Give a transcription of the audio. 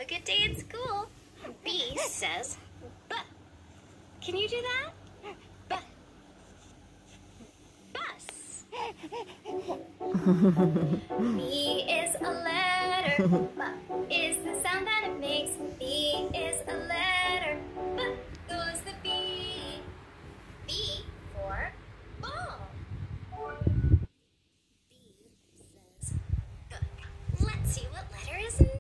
good day at school. B says, B. Can you do that? B. Bus. B is a letter. B